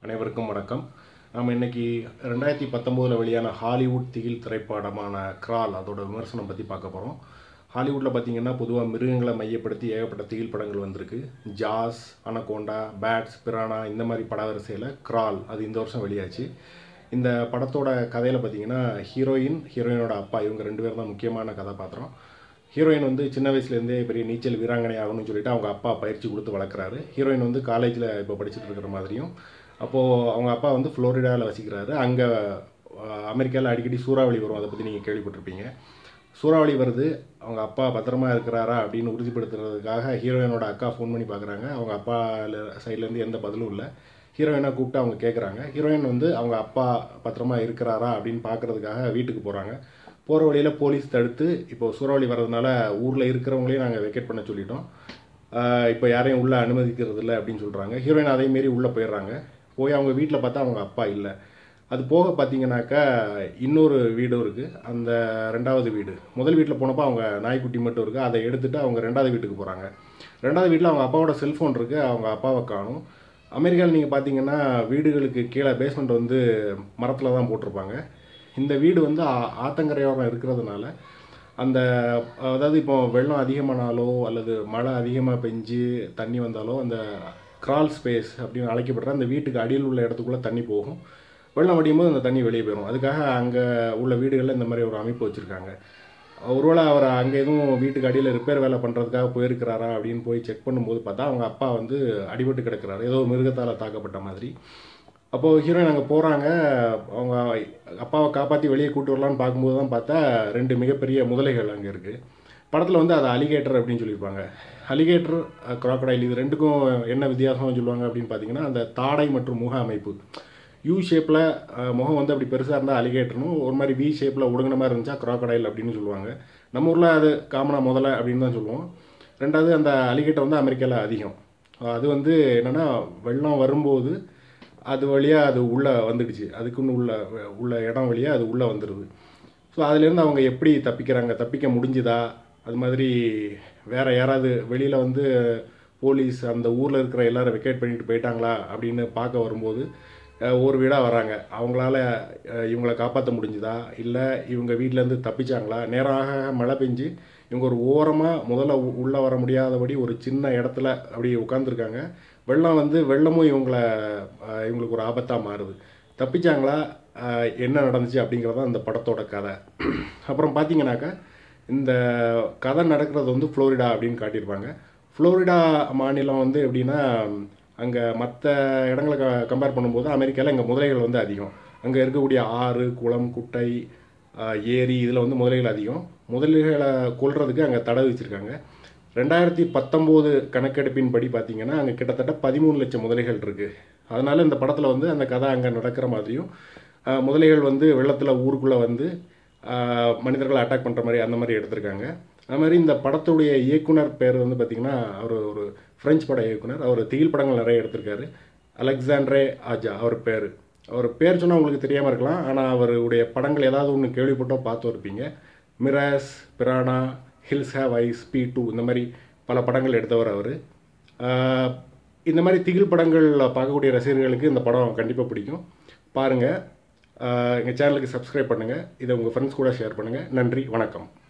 அனைவருக்கும் வணக்கம். நாம் இன்னைக்கு 2019 வெளியான ஹாலிவுட் திகில் திரைப்படமான கிரால் அதோட விமர்சனம் பற்றி பார்க்க போகிறோம். ஹாலிவுட்டில் பார்த்தீங்கன்னா பொதுவாக மிருகங்களை மையப்படுத்தி ஏகப்பட்ட திகில் படங்கள் வந்திருக்கு. ஜாஸ், அனகோண்டா, பேட்ஸ், பிரானா இந்த மாதிரி பட வரிசையில் கிரால் அது இந்த வருஷம் வெளியாச்சு. இந்த படத்தோட கதையில் பார்த்தீங்கன்னா ஹீரோயினோட அப்பா இவங்க 2 பேர் தான் முக்கியமான கதாபாத்திரம். ஹீரோயின் வந்து சின்ன வயசுலேருந்தே பெரிய நீச்சல் வீராங்கனை ஆகணும்னு சொல்லிட்டு அவங்க அப்பா பயிற்சி கொடுத்து வளர்க்குறாரு. ஹீரோயின் வந்து காலேஜில் இப்போ படிச்சுட்டு இருக்கிற மாதிரியும், அப்போது அவங்க அப்பா வந்து ஃப்ளோரிடாவில் வசிக்கிறாரு. அங்கே அமெரிக்காவில் அடிக்கடி சூறாவளி வரும், அதை பற்றி நீங்கள் கேள்விப்பட்டிருப்பீங்க. சூறாவளி வருது, அவங்க அப்பா பத்திரமா இருக்கிறாரா அப்படின்னு உறுதிப்படுத்துறதுக்காக ஹீரோயினோட அக்கா ஃபோன் பண்ணி பார்க்குறாங்க. அவங்க அப்பா சைட்லேருந்து எந்த பதிலும் இல்லை. ஹீரோயினை கூப்பிட்டு அவங்க கேட்குறாங்க. ஹீரோயின் வந்து அவங்க அப்பா பத்திரமா இருக்கிறாரா அப்படின்னு பார்க்குறதுக்காக வீட்டுக்கு போகிறாங்க. போகிற வழியில் போலீஸ் தடுத்து, இப்போ சூறாவளி வர்றதுனால ஊரில் இருக்கிறவங்களையும் நாங்கள் வெக்கேட் பண்ண சொல்லிட்டோம், இப்போ யாரையும் உள்ளே அனுமதிக்கிறது இல்லை அப்படின்னு சொல்கிறாங்க. ஹீரோயின் அதேமாரி உள்ளே போயிடுறாங்க. போய் அவங்க வீட்டில் பார்த்தா அவங்க அப்பா இல்லை. அது போக பார்த்தீங்கன்னாக்கா இன்னொரு வீடும் இருக்குது. அந்த 2வது வீடு, முதல் வீட்டில் போனப்போ அவங்க நாய்க்குட்டி மட்டும் இருக்குது. அதை எடுத்துகிட்டு அவங்க 2வது வீட்டுக்கு போகிறாங்க. 2வது வீட்டில் அவங்க அப்பாவோட செல்ஃபோன் இருக்குது, அவங்க அப்பாவை காணும். அமெரிக்காவில் நீங்கள் பார்த்தீங்கன்னா வீடுகளுக்கு கீழே பேஸ்மெண்ட் வந்து மரத்தில் தான் போட்டிருப்பாங்க. இந்த வீடு வந்து ஆத்தங்கரையோரம் இருக்கிறதுனால அந்த அதாவது இப்போ வெள்ளம் அதிகமானாலோ அல்லது மழை அதிகமாக பெஞ்சு தண்ணி வந்தாலோ அந்த கிரால் ஸ்பேஸ் அப்படின்னு அழைக்கப்படுற அந்த வீட்டுக்கு அடியில் உள்ள இடத்துக்குள்ளே தண்ணி போகும். வெள்ளம் வடியும் போது அந்த தண்ணி வெளியே போயிடும். அதுக்காக அங்கே உள்ள வீடுகளில் இந்த மாதிரி ஒரு அமைப்பு வச்சுருக்காங்க. ஒருவேளை அவர் அங்கே எதுவும் வீட்டுக்கு அடியில் ரிப்பேர் வேலை பண்ணுறதுக்காக போயிருக்கிறாரா அப்படின்னு போய் செக் பண்ணும்போது பார்த்தா அவங்க அப்பா வந்து அடிபட்டு கிடக்கிறாரு, ஏதோ மிருகத்தால் தாக்கப்பட்ட மாதிரி. அப்போது ஹீரோயின் அங்கே போகிறாங்க. அவங்க அப்பாவை காப்பாற்றி வெளியே கூட்டு வரலான்னு பார்க்கும்போது தான் பார்த்தா 2 மிகப்பெரிய முதலைகள் அங்கே இருக்குது. படத்தில் வந்து அது அலிகேட்டர் அப்படின்னு சொல்லியிருப்பாங்க. அலிகேட்டர், க்ராக்கடைல் இது 2க்கும் என்ன வித்தியாசம்னு சொல்லுவாங்க அப்படின்னு பார்த்தீங்கன்னா, அந்த தாடை மற்றும் முக அமைப்பு. யூ ஷேப்பில் முகம் வந்து அப்படி பெருசாக இருந்தால் அலிகேட்டர்னும், ஒரு மாதிரி வி ஷேப்பில் ஒடுங்கின மாதிரி இருந்துச்சா க்ராக்கடைல் அப்படின்னு சொல்லுவாங்க. நம்ம ஊரில் அது காமனாக முதலை அப்படின்னு தான் சொல்லுவோம். 2வது அந்த அலிகேட்டர் வந்து அமெரிக்காவில் அதிகம். அது வந்து என்னென்னா வெள்ளம் வரும்போது அது வழியாக அது உள்ளே வந்துடுச்சு, அதுக்குன்னு உள்ள இடம் வழியாக அது உள்ளே வந்துடுது. ஸோ அதுலேருந்து அவங்க எப்படி தப்பிக்கிறாங்க, தப்பிக்க முடிஞ்சுதா, அது மாதிரி வேறு யாராவது வெளியில் வந்து போலீஸ் அந்த ஊரில் இருக்கிற எல்லோரும் வெக்கேட் பண்ணிட்டு போயிட்டாங்களா அப்படின்னு பார்க்க வரும்போது ஒரு வீடாக வராங்க. அவங்களால இவங்களை காப்பாற்ற முடிஞ்சுதா, இல்லை இவங்க வீட்டிலேருந்து தப்பிச்சாங்களா. நேராக மழை பெஞ்சு இவங்க ஒரு ஓரமாக முதல்ல உள்ளே வர முடியாதபடி ஒரு சின்ன இடத்துல அப்படி உட்காந்துருக்காங்க. வெள்ளம் வந்து வெள்ளமும் இவங்களுக்கு ஒரு ஆபத்தாக மாறுது. தப்பிச்சாங்களா, என்ன நடந்துச்சு அப்படிங்கிறது தான் இந்த படத்தோட கதை. அப்புறம் பார்த்தீங்கன்னாக்கா இந்த கதை நடக்கிறது வந்து ஃப்ளோரிடா அப்படின்னு காட்டியிருப்பாங்க. ஃப்ளோரிடா மாநிலம் வந்து எப்படின்னா, அங்கே மற்ற இடங்களை கம்பேர் பண்ணும்போது அமெரிக்காவில் இங்கே முதலைகள் வந்து அதிகம். அங்கே இருக்கக்கூடிய ஆறு, குளம், குட்டை, ஏரி இதில் வந்து முதலைகள் அதிகம். முதலைகளை கொல்றதுக்கு அங்கே தடை வச்சுருக்காங்க. 2019 கணக்கெடுப்பின் படி பார்த்தீங்கன்னா அங்கே கிட்டத்தட்ட 13 லட்சம் முதலைகள் இருக்குது. அதனால் இந்த படத்தில் வந்து அந்த கதை அங்கே நடக்கிற மாதிரியும், முதலைகள் வந்து வெள்ளத்தில் ஊருக்குள்ளே வந்து மனிதர்களை அட்டாக் பண்ணுற மாதிரி அந்த மாதிரி எடுத்திருக்காங்க. அது மாதிரி இந்த படத்துடைய இயக்குனர் பேர் வந்து பார்த்திங்கன்னா, அவர் ஒரு ஃப்ரெஞ்சு பட இயக்குனர். அவர் திகில் படங்கள் நிறைய எடுத்திருக்காரு. அலெக்சாண்ட்ரே ஆஜா அவர் பேர் சொன்னால் உங்களுக்கு தெரியாமல் இருக்கலாம், ஆனால் அவருடைய படங்கள் ஏதாவது ஒன்று கேள்விப்பட்டோ பார்த்து இருப்பீங்க. Mirrors, Piranha, Hills Have Eyes, P2 இந்த மாதிரி பல படங்கள் எடுத்தவர் அவர். இந்த மாதிரி திகில் படங்கள் பார்க்கக்கூடிய ரசிகர்களுக்கு இந்த படம் கண்டிப்பாக பிடிக்கும். பாருங்கள். எங்கள் சேனலுக்கு சப்ஸ்கிரைப் பண்ணுங்கள். இதை உங்கள் ஃப்ரெண்ட்ஸ் கூட ஷேர் பண்ணுங்கள். நன்றி, வணக்கம்.